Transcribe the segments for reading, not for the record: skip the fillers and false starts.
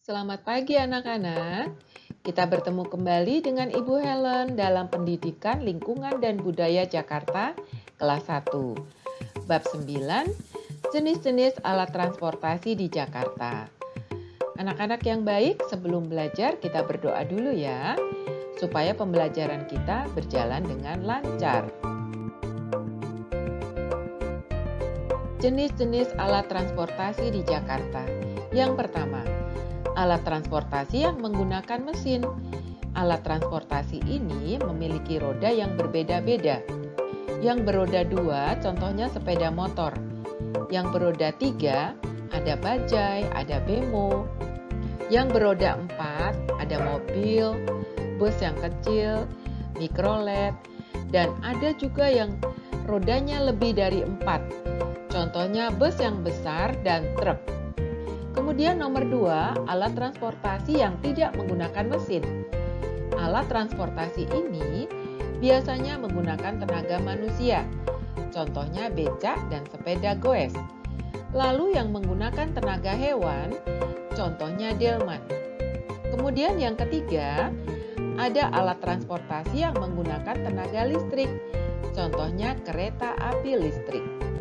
Selamat pagi anak-anak. Kita bertemu kembali dengan Ibu Helen dalam Pendidikan Lingkungan dan Budaya Jakarta kelas 1. Bab 9, jenis-jenis alat transportasi di Jakarta. Anak-anak yang baik, sebelum belajar kita berdoa dulu ya, supaya pembelajaran kita berjalan dengan lancar. Jenis-jenis alat transportasi di Jakarta. Yang pertama, alat transportasi yang menggunakan mesin. Alat transportasi ini memiliki roda yang berbeda-beda. Yang beroda 2 contohnya sepeda motor. Yang beroda 3 ada bajai, ada bemo. Yang beroda 4 ada mobil, bus yang kecil, mikrolet, dan ada juga yang rodanya lebih dari 4. Contohnya bus yang besar dan truk. Kemudian nomor 2, alat transportasi yang tidak menggunakan mesin. Alat transportasi ini biasanya menggunakan tenaga manusia. Contohnya becak dan sepeda goes. Lalu yang menggunakan tenaga hewan, contohnya delman. Kemudian yang ketiga, ada alat transportasi yang menggunakan tenaga listrik. Contohnya kereta api listrik.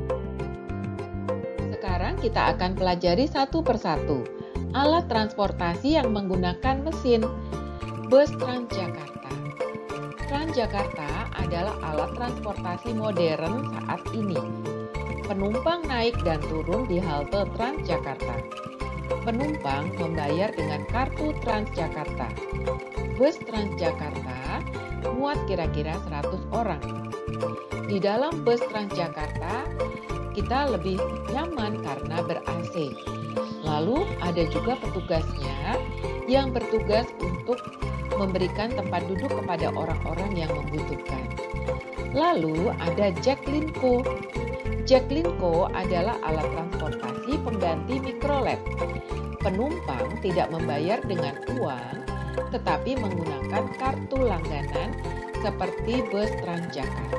Sekarang kita akan pelajari satu persatu alat transportasi yang menggunakan mesin. Bus Transjakarta. Transjakarta adalah alat transportasi modern saat ini. Penumpang naik dan turun di halte Transjakarta. Penumpang membayar dengan kartu Transjakarta. Bus Transjakarta muat kira-kira 100 orang. Di dalam bus Transjakarta, kita lebih nyaman karena ber-AC. Lalu ada juga petugasnya yang bertugas untuk memberikan tempat duduk kepada orang-orang yang membutuhkan. Lalu ada Jaklingko. Jaklingko adalah alat transportasi pengganti mikrolet. Penumpang tidak membayar dengan uang, tetapi menggunakan kartu langganan seperti bus Transjakarta.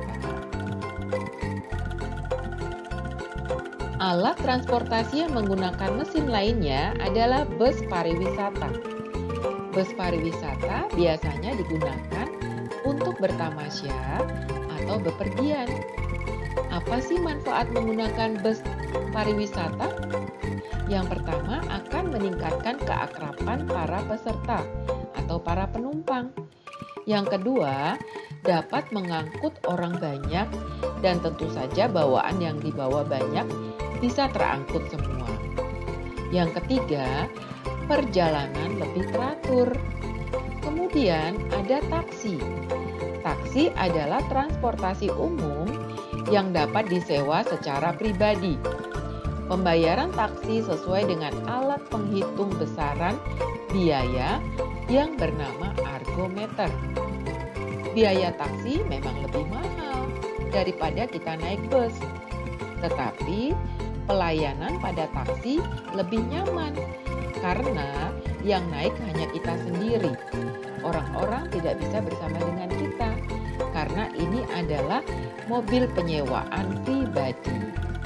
Alat transportasi yang menggunakan mesin lainnya adalah bus pariwisata. Bus pariwisata biasanya digunakan untuk bertamasya atau bepergian. Apa sih manfaat menggunakan bus pariwisata? Yang pertama akan meningkatkan keakraban para peserta atau para penumpang. Yang kedua, dapat mengangkut orang banyak dan tentu saja bawaan yang dibawa banyak bisa terangkut semua. Yang ketiga, perjalanan lebih teratur. Kemudian ada taksi. Taksi adalah transportasi umum yang dapat disewa secara pribadi. Pembayaran taksi sesuai dengan alat penghitung besaran biaya yang bernama argometer. Biaya taksi memang lebih mahal daripada kita naik bus. Tetapi pelayanan pada taksi lebih nyaman karena yang naik hanya kita sendiri. Orang-orang tidak bisa bersama dengan kita karena ini adalah mobil penyewaan pribadi.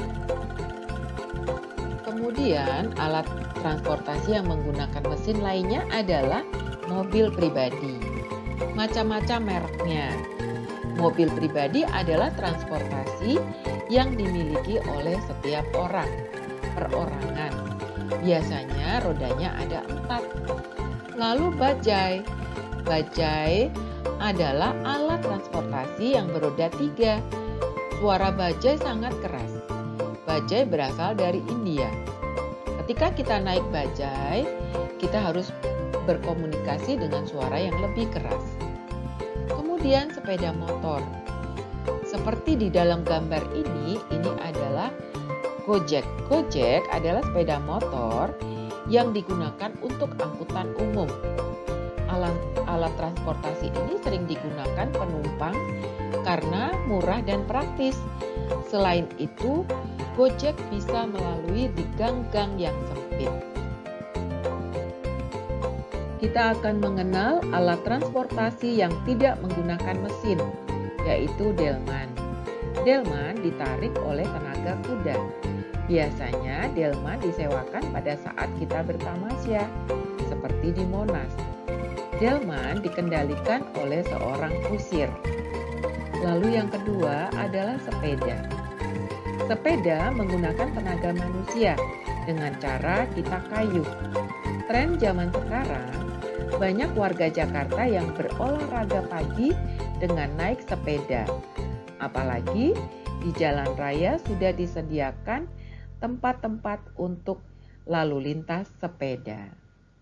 Kemudian alat transportasi yang menggunakan mesin lainnya adalah mobil pribadi. Macam-macam mereknya. Mobil pribadi adalah transportasi yang dimiliki oleh setiap orang, perorangan. Biasanya rodanya ada 4. Lalu bajai. Bajai adalah alat transportasi yang beroda 3. Suara bajai sangat keras. Bajai berasal dari India. Ketika kita naik bajai, kita harus berkomunikasi dengan suara yang lebih keras. Kemudian sepeda motor. Seperti di dalam gambar ini adalah Gojek. Gojek adalah sepeda motor yang digunakan untuk angkutan umum. Alat transportasi ini sering digunakan penumpang karena murah dan praktis. Selain itu, Gojek bisa melalui di gang-gang yang sempit. Kita akan mengenal alat transportasi yang tidak menggunakan mesin, yaitu delman. Delman ditarik oleh tenaga kuda. Biasanya delman disewakan pada saat kita bertamasya, seperti di Monas. Delman dikendalikan oleh seorang kusir. Lalu yang kedua adalah sepeda. Sepeda menggunakan tenaga manusia dengan cara kita kayuh. Tren zaman sekarang, banyak warga Jakarta yang berolahraga pagi dengan naik sepeda. Apalagi di jalan raya sudah disediakan tempat-tempat untuk lalu lintas sepeda.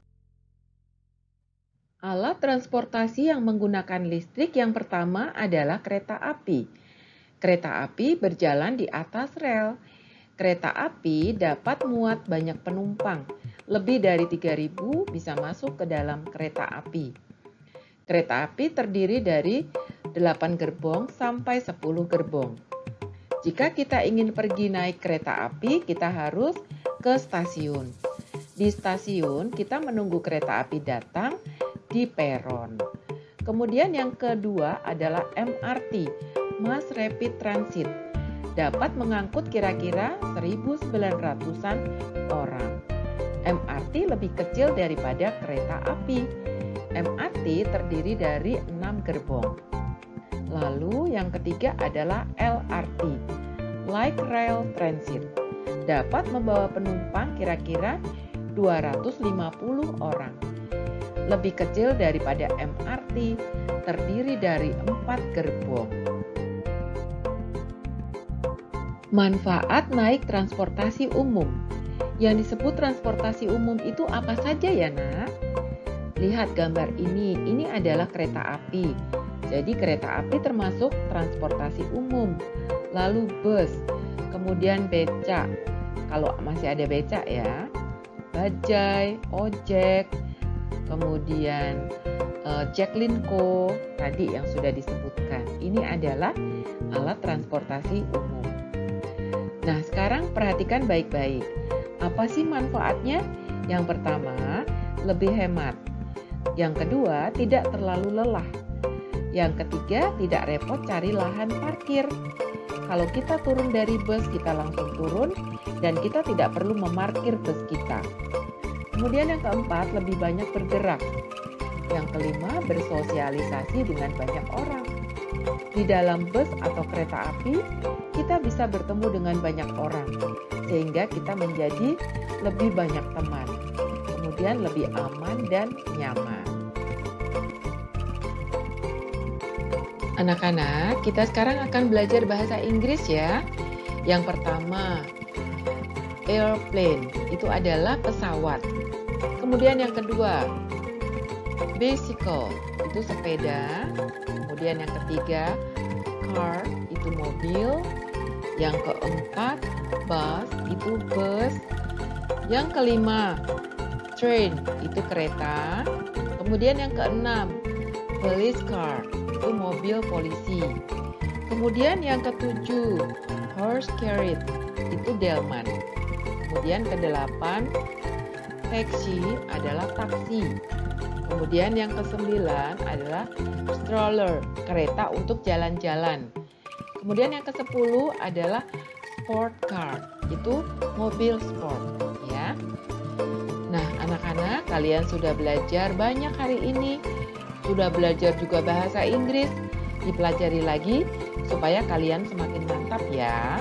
Alat transportasi yang menggunakan listrik yang pertama adalah kereta api. Kereta api berjalan di atas rel. Kereta api dapat muat banyak penumpang. Lebih dari 3.000 bisa masuk ke dalam kereta api. Kereta api terdiri dari 8 gerbong sampai 10 gerbong. Jika kita ingin pergi naik kereta api, kita harus ke stasiun. Di stasiun, kita menunggu kereta api datang di peron. Kemudian yang kedua adalah MRT, Mass Rapid Transit. Dapat mengangkut kira-kira 1.900-an orang. MRT lebih kecil daripada kereta api. MRT terdiri dari 6 gerbong. Lalu yang ketiga adalah LRT, Light Rail Transit. Dapat membawa penumpang kira-kira 250 orang. Lebih kecil daripada MRT, terdiri dari 4 gerbong. Manfaat naik transportasi umum. Yang disebut transportasi umum itu apa saja ya, Nak? Lihat gambar ini adalah kereta api. Jadi kereta api termasuk transportasi umum. Lalu bus, kemudian beca. Kalau masih ada beca ya. Bajai, ojek, kemudian Jaklingko tadi yang sudah disebutkan. Ini adalah alat transportasi umum. Nah, sekarang perhatikan baik-baik. Apa sih manfaatnya? Yang pertama, lebih hemat. Yang kedua, tidak terlalu lelah. Yang ketiga, tidak repot cari lahan parkir. Kalau kita turun dari bus, kita langsung turun dan kita tidak perlu memarkir bus kita. Kemudian yang keempat, lebih banyak bergerak. Yang kelima, bersosialisasi dengan banyak orang. Di dalam bus atau kereta api, kita bisa bertemu dengan banyak orang, sehingga kita menjadi lebih banyak teman. Kemudian lebih aman dan nyaman. Anak-anak, kita sekarang akan belajar bahasa Inggris ya. Yang pertama, airplane, itu adalah pesawat. Kemudian yang kedua, bicycle, itu sepeda. Kemudian yang ketiga, car, itu mobil. Yang keempat, bus, itu bus. Yang kelima, train, itu kereta. Kemudian yang keenam, police car, itu mobil polisi. Kemudian yang ketujuh, horse carriage, itu delman. Kemudian kedelapan, taxi adalah taksi. Kemudian yang kesembilan adalah stroller, kereta untuk jalan-jalan. Kemudian yang ke-10 adalah sport car, itu mobil sport ya. Nah, anak-anak, kalian sudah belajar banyak hari ini. Sudah belajar juga bahasa Inggris. Dipelajari lagi supaya kalian semakin mantap ya.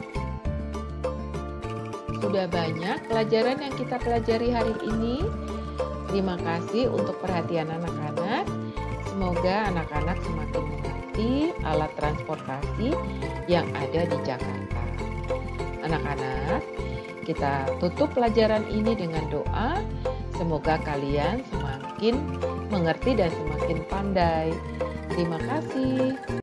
Sudah banyak pelajaran yang kita pelajari hari ini. Terima kasih untuk perhatian anak-anak. Semoga anak-anak semakin mengerti alat transportasi yang ada di Jakarta. Anak-anak, kita tutup pelajaran ini dengan doa. Semoga kalian semakin mengerti dan semakin pandai. Terima kasih.